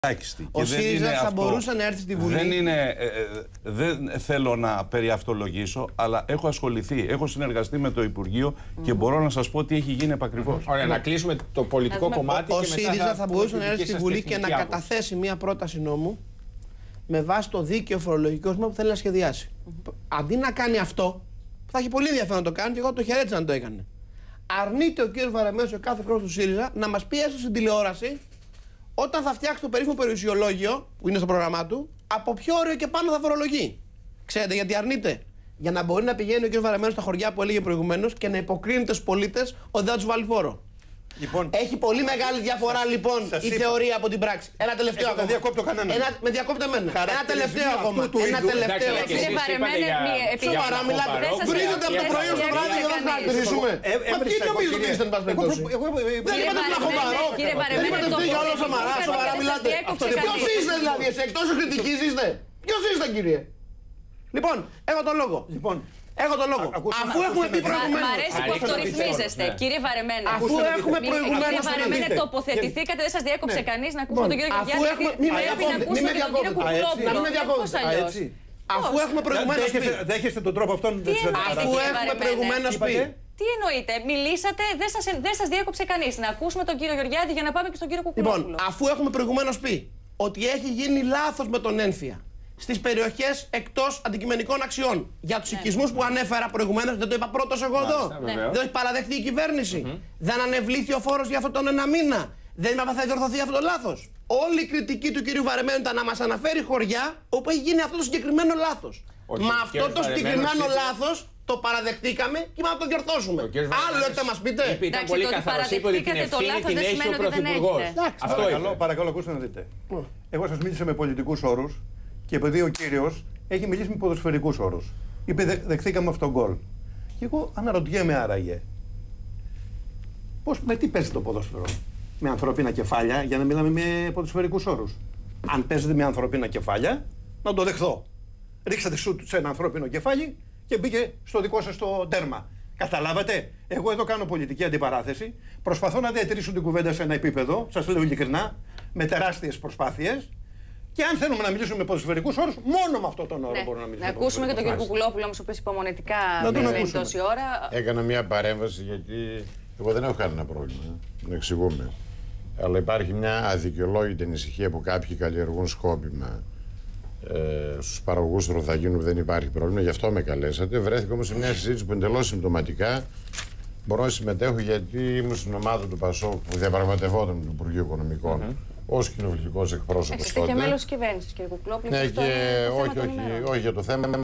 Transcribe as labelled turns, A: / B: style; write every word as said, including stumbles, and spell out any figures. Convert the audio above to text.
A: Ο ΣΥΡΙΖΑ θα αυτό, μπορούσε να έρθει στη Βουλή.
B: Δεν, είναι, ε, δεν θέλω να περιαυτολογήσω, αλλά έχω ασχοληθεί, έχω συνεργαστεί με το Υπουργείο mm. και μπορώ να σας πω τι έχει γίνει επακριβώς.
C: Ωραία, να κλείσουμε το πολιτικό κομμάτι.
A: Ο,
C: και
A: ο ΣΥΡΙΖΑ θα, θα μπορούσε να έρθει στη Βουλή και να
C: άποψη.
A: καταθέσει μια πρόταση νόμου με βάση το δίκαιο φορολογικό σύστημα που θέλει να σχεδιάσει. Mm-hmm. Αντί να κάνει αυτό, θα έχει πολύ ενδιαφέρον να το κάνει και εγώ το χαιρέτησα να το έκανε. Αρνείται ο κ. Βαρεμένος, ο κάθε χρόνος του ΣΥΡΙΖΑ, να μας πει έστω στην τηλεόραση, όταν θα φτιάξει το περίφημο περιουσιολόγιο που είναι στο πρόγραμμά του, από ποιο όριο και πάνω θα φορολογεί. Ξέρετε γιατί αρνείται? Για να μπορεί να πηγαίνει ο κ. Βαρεμένος στα χωριά που έλεγε προηγουμένως και να υποκρίνεται στους πολίτες ότι δεν θα τους βάλει φόρο. Λοιπόν, έχει πολύ μεγάλη διαφορά σας, λοιπόν σας η είπα. θεωρία από την πράξη. Ένα τελευταίο ακόμα.
C: Διακόπτω κανένα.
A: Ένα, με διακόπτε εμένα. Ένα τελευταίο ακόμα. Ένα τελευταίο.
D: Κύριε Βαρεμένε,
A: σοβαρά μιλάτε. Βρίζετε από το πρωί στο βράδυ για να χαρακτηρίσουμε. Μα τι νομίζετε ότι είστε, εν πάση περιπτώσει? Δεν είπατε να χωμαρώ. Δεν είπατε ότι για όλο σοβαρά. Σοβαρά μιλάτε. Ποιος είστε δηλαδή, εσύ εκτός κριτικής είστε? Ποιος είστε, κύριε? Λοιπόν, έχω τον λόγο. Έχω τον λόγο. Αφού έχουμε πει προηγουμένως.
D: Μ' αρέσει που αυτορυθμίζεστε, κύριε Βαρεμένε.
A: Αφού έχουμε προηγουμένως.
D: Κύριε Βαρεμένε, τοποθετηθήκατε, δεν σας διέκοψε κανείς να ακούσουμε τον κύριο Γεωργιάδη.
A: Μην με διακόπτετε. Αφού έχουμε προηγουμένως πει.
C: Δέχεστε τον τρόπο αυτόν.
A: Αφού έχουμε προηγουμένως πει.
D: Τι εννοείτε, μιλήσατε, δεν σας, δεν σας διέκοψε κανείς. Να ακούσουμε τον κύριο Γεωργιάδη για να πάμε και στον κύριο Κουκουλόπουλο.
A: Λοιπόν, αφού έχουμε προηγουμένως πει ότι έχει γίνει λάθος με τον ένφια στις περιοχές εκτός αντικειμενικών αξιών. Για τους ναι. οικισμούς που ανέφερα προηγουμένως, δεν το είπα πρώτος εγώ εδώ. Ναι. Δεν το έχει παραδεχτεί η κυβέρνηση. Mm-hmm. Δεν ανεβλήθη ο φόρος για αυτόν τον ένα μήνα. Δεν είπα θα διορθωθεί αυτό το λάθος. Όλη η κριτική του κυρίου Βαρεμένου ήταν να μας αναφέρει χωριά όπου έχει γίνει αυτό το συγκεκριμένο λάθος. Με αυτό το συγκεκριμένο λάθος το παραδεχτήκαμε και είπαμε να το διορθώσουμε. Άλλο έχετε να μας πείτε.
C: Ήταν πολύ καθαρός, είπε ότι την ευθύνη την έχει ο Πρωθυπουργός.
E: Παρακαλώ, ακούστε να δείτε. Εγώ σας μίλησα με πολιτικούς όρους. Και επειδή ο κύριος έχει μιλήσει με ποδοσφαιρικούς όρους. Είπε δε, δεχθήκαμε αυτό το γκολ. Και εγώ αναρωτιέμαι άραγε. Πώς, με τι παίζει το ποδόσφαιρο? Με ανθρωπίνα κεφάλια, για να μιλάμε με ποδοσφαιρικούς όρους. Αν παίζετε με ανθρωπίνα κεφάλια, να το δεχθώ. Ρίξατε σουτ σε ένα ανθρώπινο κεφάλι και μπήκε στο δικό σας το τέρμα. Καταλάβατε, εγώ εδώ κάνω πολιτική αντιπαράθεση. Προσπαθώ να διατηρήσω την κουβέντα σε ένα επίπεδο, σας λέω ειλικρινά, με τεράστιες προσπάθειες. Και αν θέλουμε να μιλήσουμε με ποδοσφαιρικούς όρους, μόνο με αυτόν τον όρο ναι. μπορούμε να μιλήσουμε.
D: Να ακούσουμε και τον κύριο Κουκουλόπουλο, όμως, ο οποίος υπομονετικά μένει τόση ώρα.
F: Έκανα μια παρέμβαση γιατί εγώ δεν έχω κανένα πρόβλημα. Να εξηγούμε. Αλλά υπάρχει μια αδικαιολόγητη ανησυχία που κάποιοι καλλιεργούν σκόπιμα ε, στους παραγωγούς του Ροθαγίνου που δεν υπάρχει πρόβλημα. Γι' αυτό με καλέσατε. Βρέθηκα όμως σε μια συζήτηση που εντελώς συμπτωματικά μπορώ να συμμετέχω γιατί ήμουν στην ομάδα του ΠΑΣΟΚ που διαπραγματευόταν με το Υπουργείο Οικονομικών. Mm-hmm. Ως κοινοβουλευτικός εκπρόσωπος τότε.
D: Είστε και μέλος της κυβέρνησης, κύριε Κουκουλόπουλο.
F: Ναι, και όχι, όχι, όχι για το θέμα.